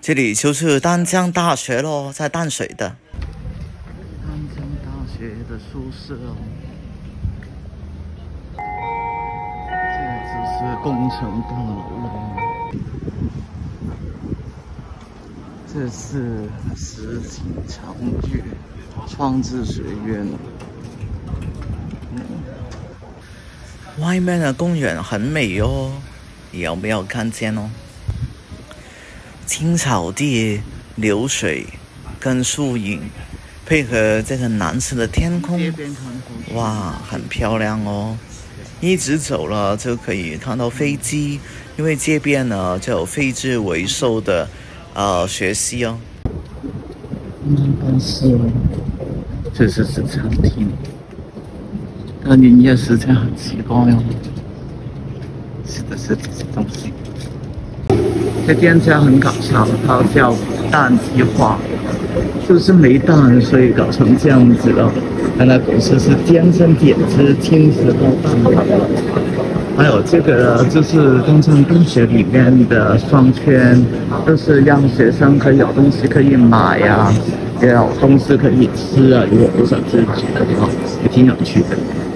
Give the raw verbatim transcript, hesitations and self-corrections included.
这里就是丹江大学咯，在淡水的。丹江大学的宿舍哦，这只是工程大楼咯。这是石井长月创智学院。嗯，外面的公园很美哦，有没有看见哦？青草地、流水跟树影，配合这个蓝色的天空，哇，很漂亮哦！一直走了就可以看到飞机，因为这边呢就有废置维修的呃学习哦。嗯，但是这是是餐厅，但营业时间很奇怪哦。是的，是这些东西。这店家很搞笑，它叫蛋鸡花，就是没蛋，所以搞成这样子了。原来不是，是天生点子青石膏蛋挞。还有这个就是东江大学里面的商圈，就是让学生可以有东西可以买呀、啊，也有东西可以吃啊，如果不想自己的话，也挺有趣的。